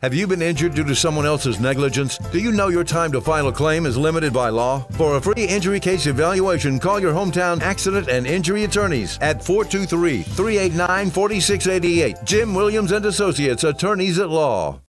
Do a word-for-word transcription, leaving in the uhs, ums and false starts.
Have you been injured due to someone else's negligence? Do you know your time to file a claim is limited by law? For a free injury case evaluation, call your hometown accident and injury attorneys at four two three, three eight nine, four six eight eight. Jim Williams and Associates, Attorneys at Law.